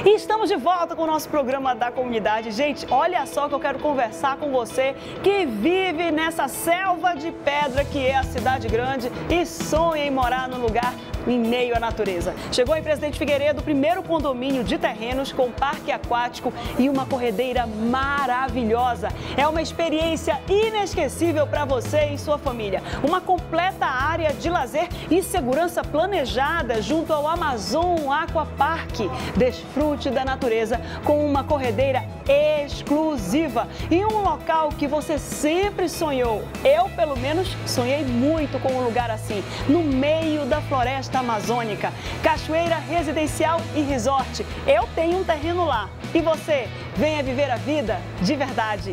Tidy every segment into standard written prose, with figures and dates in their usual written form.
E estamos de volta com o nosso programa da comunidade. Gente, olha só que eu quero conversar com você que vive nessa selva de pedra que é a cidade grande e sonha em morar num lugar em meio à natureza. Chegou em Presidente Figueiredo o primeiro condomínio de terrenos com parque aquático e uma corredeira maravilhosa. É uma experiência inesquecível para você e sua família. Uma completa área de lazer e segurança planejada junto ao Amazon Aqua Park. Desfrute da natureza com uma corredeira exclusiva e um local que você sempre sonhou. Eu, pelo menos, sonhei muito com um lugar assim, no meio da floresta amazônica. Cachoeira residencial e resort. Eu tenho um terreno lá. E você? Venha viver a vida de verdade.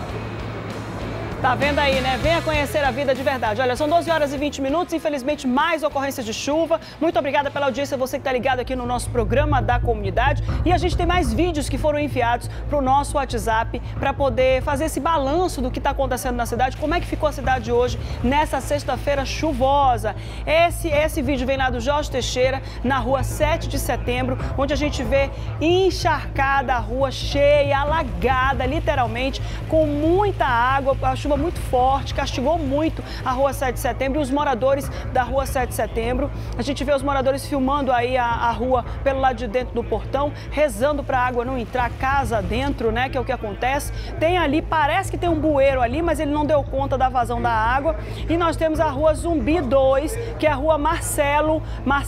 Tá vendo aí, né? Venha conhecer a vida de verdade. Olha, são 12 horas e 20 minutos, infelizmente mais ocorrências de chuva. Muito obrigada pela audiência, você que está ligado aqui no nosso programa da comunidade. E a gente tem mais vídeos que foram enviados para o nosso WhatsApp para poder fazer esse balanço do que está acontecendo na cidade, como é que ficou a cidade hoje nessa sexta-feira chuvosa. Esse vídeo vem lá do Jorge Teixeira, na rua 7 de setembro, onde a gente vê encharcada a rua, cheia, alagada, literalmente, com muita água, a chuva muito forte, castigou muito a rua 7 de setembro e os moradores da rua 7 de setembro. A gente vê os moradores filmando aí a rua pelo lado de dentro do portão, rezando para a água não entrar casa dentro, né, que é o que acontece. Tem ali, parece que tem um bueiro ali, mas ele não deu conta da vazão da água. E nós temos a rua Zumbi 2, que é a rua Marcelo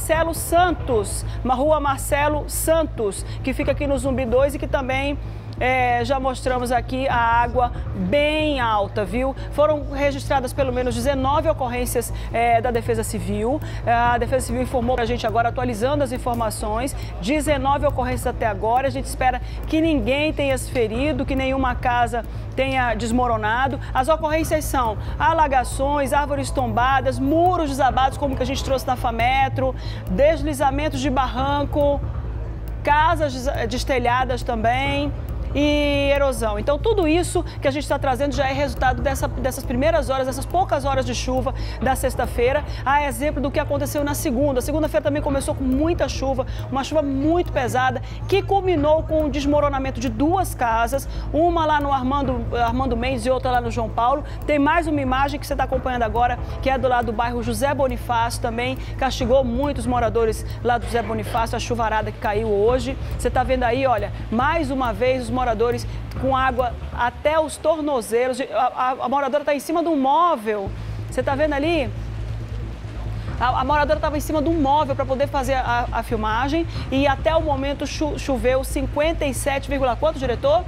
Santos, uma rua Marcelo Santos, que fica aqui no Zumbi 2 e que também já mostramos aqui a água bem alta, viu? Foram registradas pelo menos 19 ocorrências da Defesa Civil. A Defesa Civil informou para a gente agora, atualizando as informações, 19 ocorrências até agora. A gente espera que ninguém tenha se ferido, que nenhuma casa tenha desmoronado. As ocorrências são alagações, árvores tombadas, muros desabados, como que a gente trouxe na FAMetro, deslizamentos de barranco, casas destelhadas também e erosão. Então, tudo isso que a gente está trazendo já é resultado dessas primeiras horas, dessas poucas horas de chuva da sexta-feira, a exemplo do que aconteceu na segunda. A segunda-feira também começou com muita chuva, uma chuva muito pesada, que culminou com o desmoronamento de duas casas, uma lá no Armando Mendes e outra lá no João Paulo. Tem mais uma imagem que você está acompanhando agora, que é do lado do bairro José Bonifácio, também castigou muitos moradores lá do José Bonifácio, a chuvarada que caiu hoje. Você está vendo aí, olha, mais uma vez os moradores com água até os tornozelos. A moradora está em cima de um móvel. Você está vendo ali? A moradora estava em cima de um móvel para poder fazer a filmagem e até o momento choveu 57, quanto, diretor?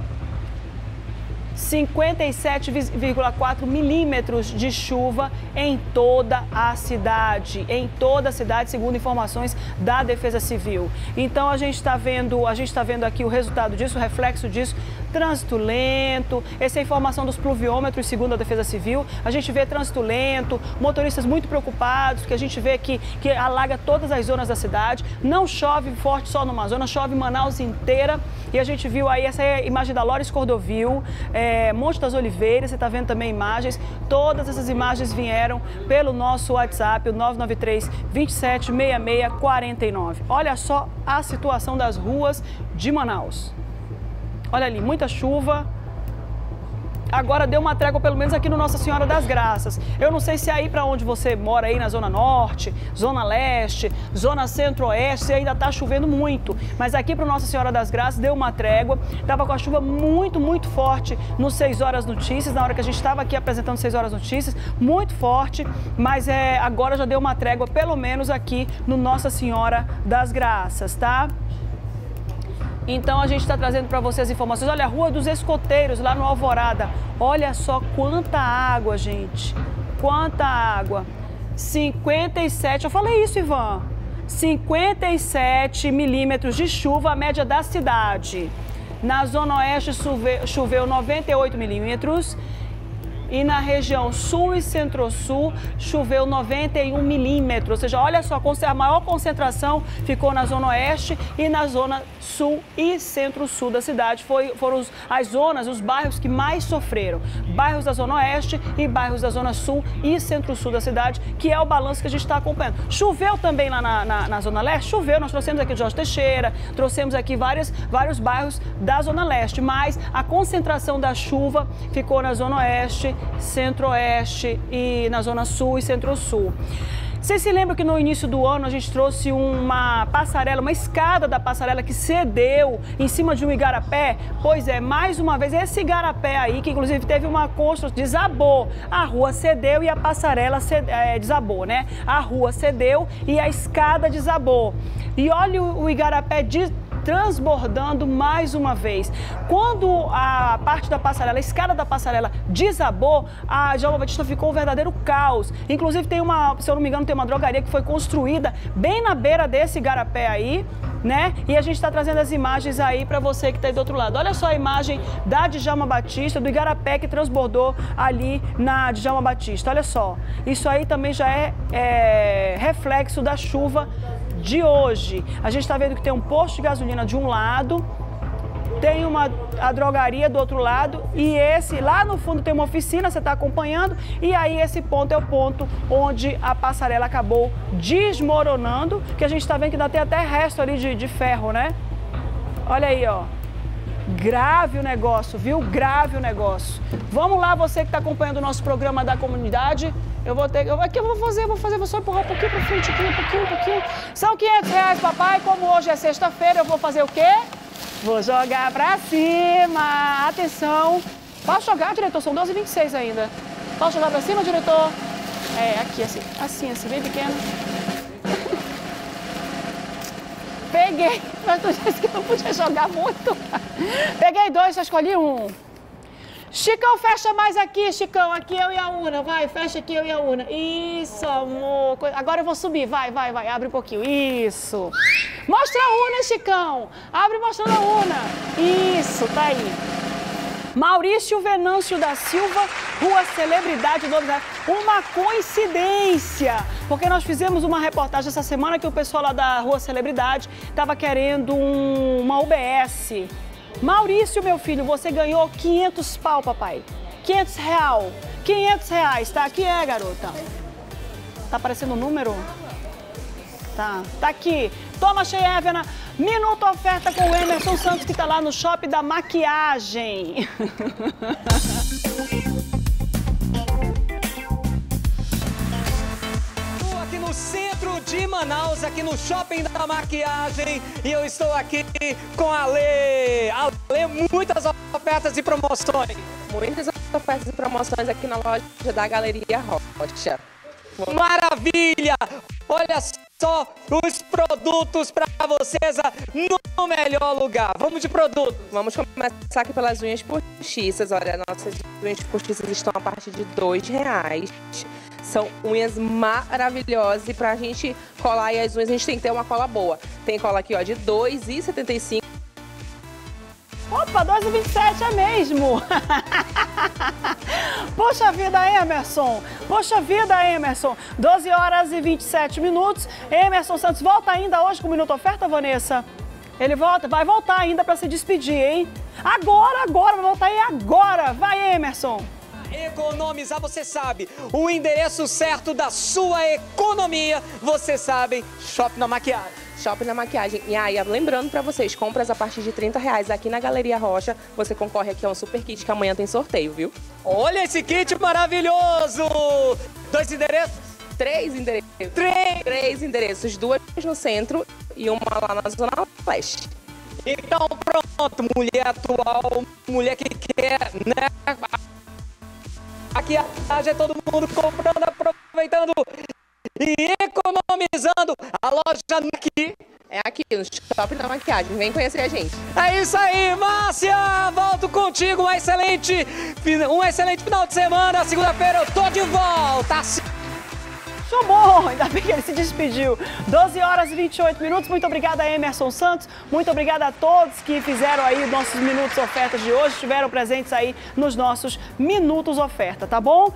57,4 milímetros de chuva em toda a cidade, segundo informações da Defesa Civil. Então a gente está vendo aqui o resultado disso, o reflexo disso, trânsito lento, essa é a informação dos pluviômetros, segundo a Defesa Civil. A gente vê trânsito lento, motoristas muito preocupados, que a gente vê que alaga todas as zonas da cidade. Não chove forte só numa zona, chove Manaus inteira. E a gente viu aí, essa é a imagem da Lores Cordovil, Monte das Oliveiras, você está vendo também imagens. Todas essas imagens vieram pelo nosso WhatsApp, o 993 27 66 49. Olha só a situação das ruas de Manaus. Olha ali, muita chuva. Agora deu uma trégua, pelo menos aqui no Nossa Senhora das Graças. Eu não sei se aí para onde você mora, aí na Zona Norte, Zona Leste, Zona Centro-Oeste, ainda está chovendo muito. Mas aqui para Nossa Senhora das Graças deu uma trégua. Estava com a chuva muito, muito forte no 6 Horas Notícias, na hora que a gente estava aqui apresentando 6 Horas Notícias. Muito forte, mas agora já deu uma trégua, pelo menos aqui no Nossa Senhora das Graças, tá? Então a gente está trazendo para vocês as informações. Olha, a Rua dos Escoteiros, lá no Alvorada. Olha só quanta água, gente. Quanta água. 57, eu falei isso, Ivan. 57 milímetros de chuva, a média da cidade. Na Zona Oeste choveu 98 milímetros. E na região sul e centro-sul choveu 91 milímetros, ou seja, olha só, a maior concentração ficou na zona oeste e na zona sul e centro-sul da cidade. Foram as zonas, os bairros que mais sofreram. Bairros da zona oeste e bairros da zona sul e centro-sul da cidade, que é o balanço que a gente está acompanhando. Choveu também lá na zona leste? Choveu, nós trouxemos aqui o Jorge Teixeira, trouxemos aqui vários bairros da zona leste, mas a concentração da chuva ficou na zona oeste, centro-oeste e na zona sul e centro-sul. Vocês se lembram que no início do ano a gente trouxe uma passarela, uma escada da passarela que cedeu em cima de um igarapé? Pois é, mais uma vez, esse igarapé aí, que inclusive teve uma construção, desabou. A rua cedeu e a passarela desabou, né? A rua cedeu e a escada desabou. E olha o igarapé transbordando mais uma vez. Quando a parte da passarela, a escada da passarela desabou, a Djalma Batista ficou um verdadeiro caos. Inclusive tem se eu não me engano, tem uma drogaria que foi construída bem na beira desse igarapé aí, né? E a gente está trazendo as imagens aí para você que está aí do outro lado. Olha só a imagem da Djalma Batista, do igarapé que transbordou ali na Djalma Batista. Olha só, isso aí também já é reflexo da chuva de hoje. A gente está vendo que tem um posto de gasolina de um lado, tem a drogaria do outro lado e lá no fundo tem uma oficina, você está acompanhando, e aí esse ponto é o ponto onde a passarela acabou desmoronando, que a gente está vendo que ainda tem até resto ali de ferro, né? Olha aí, ó. Grave o negócio, viu? Grave o negócio. Vamos lá, você que está acompanhando o nosso programa da comunidade. Eu vou só empurrar um pouquinho para frente, um pouquinho. São R$500, papai. Como hoje é sexta-feira, eu vou fazer o quê? Vou jogar para cima. Atenção. Posso jogar, diretor? São 12h26 ainda. Posso jogar para cima, diretor? Aqui, assim, bem pequeno. Peguei, mas tu disse que não podia jogar muito. Peguei 2, só escolhi 1. Chicão, fecha mais aqui, Chicão. Aqui eu e a Una. Vai, fecha aqui eu e a Una. Isso, amor. Agora eu vou subir. Vai. Abre um pouquinho. Isso. Mostra a Una, Chicão. Abre mostrando a Una. Isso, tá aí. Maurício Venâncio da Silva, Rua Celebridade do Novo. Uma coincidência, porque nós fizemos uma reportagem essa semana que o pessoal lá da Rua Celebridade estava querendo uma UBS. Maurício, meu filho, você ganhou 500 pau, papai. 500 real. 500 reais, tá? Aqui garota. Tá aparecendo o número? Tá aqui. Toma, Cheyevna. Minuto oferta com o Emerson Santos, que tá lá no Shopping da Maquiagem. Aqui no centro de Manaus, aqui no Shopping da Maquiagem, e eu estou aqui com a Lê. A Lê, muitas ofertas e promoções. Muitas ofertas e promoções aqui na loja da Galeria Rocha. Maravilha! Olha só os produtos para vocês no melhor lugar. Vamos de produto. Vamos começar aqui pelas unhas postiças. Olha, nossas unhas postiças estão a partir de R$2. São unhas maravilhosas e pra gente colar aí as unhas, a gente tem que ter uma cola boa. Tem cola aqui, ó, de R$2,75. Opa, 2,27 é mesmo. Poxa vida, Emerson. 12h27. Emerson Santos volta ainda hoje com o Minuto Oferta, Vanessa? Ele vai voltar ainda para se despedir, hein? Agora, vai voltar aí agora. Vai, Emerson. Economizar, você sabe, o endereço certo da sua economia, você sabe, Shopping da Maquiagem. Shopping da Maquiagem. E aí, lembrando pra vocês, compras a partir de R$30 aqui na Galeria Rocha, você concorre aqui a um super kit que amanhã tem sorteio, viu? Olha esse kit maravilhoso! 2 endereços? 3 endereços. 3 endereços, 2 no centro e uma lá na Zona Leste. Então pronto, mulher atual, mulher que quer, né? Aqui é todo mundo comprando, aproveitando e economizando. A loja aqui é aqui no Shopping da Maquiagem. Vem conhecer a gente. É isso aí, Márcia! Volto contigo. Um excelente final de semana. Segunda-feira eu tô de volta. achou bom, ainda bem que ele se despediu. 12 horas e 28 minutos, muito obrigada a Emerson Santos, muito obrigada a todos que fizeram aí nossos Minutos Ofertas de hoje, estiveram presentes aí nos nossos Minutos Oferta, tá bom?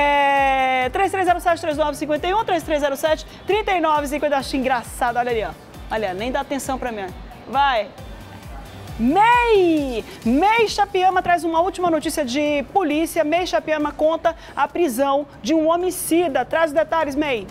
3307-3951, 3307-3950, acho engraçado, olha ali, ó. Olha, nem dá atenção pra mim, vai. MEI Chapiama traz uma última notícia de polícia. MEI Chapiama conta a prisão de um homicida. Traz os detalhes, MEI.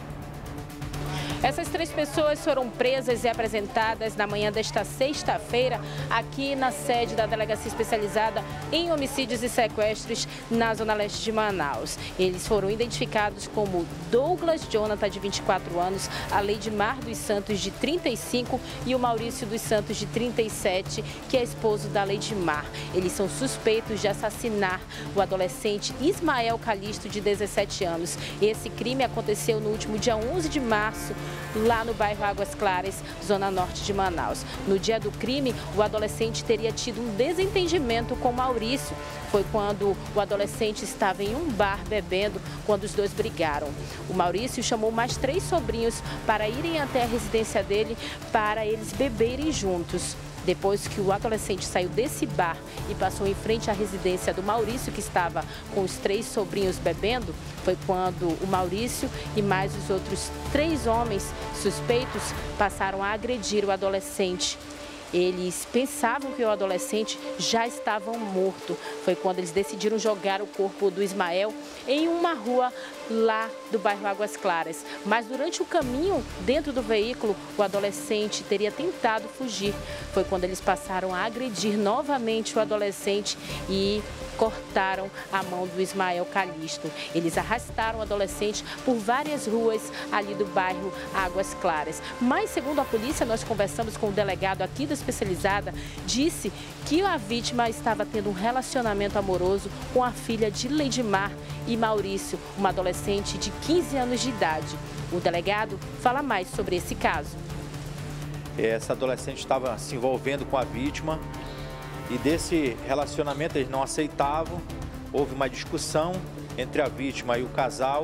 Essas 3 pessoas foram presas e apresentadas na manhã desta sexta-feira aqui na sede da Delegacia Especializada em Homicídios e Sequestros na Zona Leste de Manaus. Eles foram identificados como Douglas Jonathan, de 24 anos, a Leidmar dos Santos, de 35 e o Maurício dos Santos, de 37, que é esposo da Leidmar. Eles são suspeitos de assassinar o adolescente Ismael Calisto, de 17 anos. Esse crime aconteceu no último dia 11 de março, lá no bairro Águas Claras, zona norte de Manaus. No dia do crime, o adolescente teria tido um desentendimento com Maurício. Foi quando o adolescente estava em um bar bebendo, quando os dois brigaram. O Maurício chamou mais 3 sobrinhos para irem até a residência dele para eles beberem juntos. Depois que o adolescente saiu desse bar e passou em frente à residência do Maurício, que estava com os 3 sobrinhos bebendo, foi quando o Maurício e mais os outros 3 homens suspeitos passaram a agredir o adolescente. Eles pensavam que o adolescente já estava morto. Foi quando eles decidiram jogar o corpo do Ismael em uma rua lá do bairro Águas Claras. Mas durante o caminho dentro do veículo, o adolescente teria tentado fugir. Foi quando eles passaram a agredir novamente o adolescente e cortaram a mão do Ismael Calisto. Eles arrastaram o adolescente por várias ruas ali do bairro Águas Claras. Mas, segundo a polícia, nós conversamos com o delegado aqui da Especializada, disse que a vítima estava tendo um relacionamento amoroso com a filha de Leidmar e Maurício, uma adolescente de 15 anos de idade. O delegado fala mais sobre esse caso. Essa adolescente estava se envolvendo com a vítima e desse relacionamento eles não aceitavam. Houve uma discussão entre a vítima e o casal.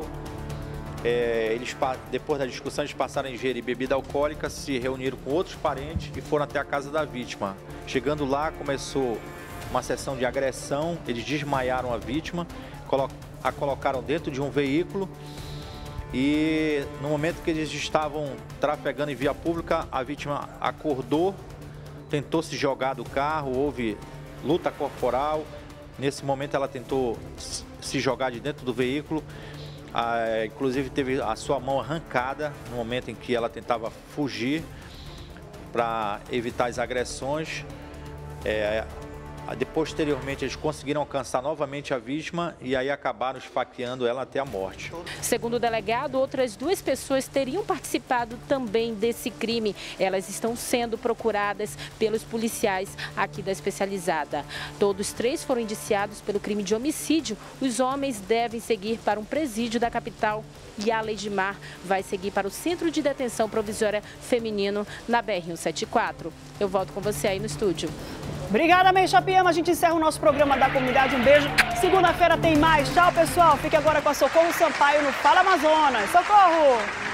Depois da discussão, eles passaram a ingerir bebida alcoólica, se reuniram com outros parentes e foram até a casa da vítima. Chegando lá, começou uma sessão de agressão. Eles desmaiaram a vítima, a colocaram dentro de um veículo e no momento que eles estavam trafegando em via pública, a vítima acordou, tentou se jogar do carro, houve luta corporal. Nesse momento ela tentou se jogar de dentro do veículo, inclusive teve a sua mão arrancada no momento em que ela tentava fugir para evitar as agressões. Posteriormente, eles conseguiram alcançar novamente a vítima e aí acabaram esfaqueando ela até a morte. Segundo o delegado, outras 2 pessoas teriam participado também desse crime. Elas estão sendo procuradas pelos policiais aqui da Especializada. Todos 3 foram indiciados pelo crime de homicídio. Os homens devem seguir para um presídio da capital e a Leidmar vai seguir para o Centro de Detenção Provisória Feminino na BR-174. Eu volto com você aí no estúdio. Obrigada, MEI Chapiama. A gente encerra o nosso programa da comunidade. Um beijo. Segunda-feira tem mais. Tchau, pessoal. Fique agora com a Socorro Sampaio no Fala Amazonas. Socorro!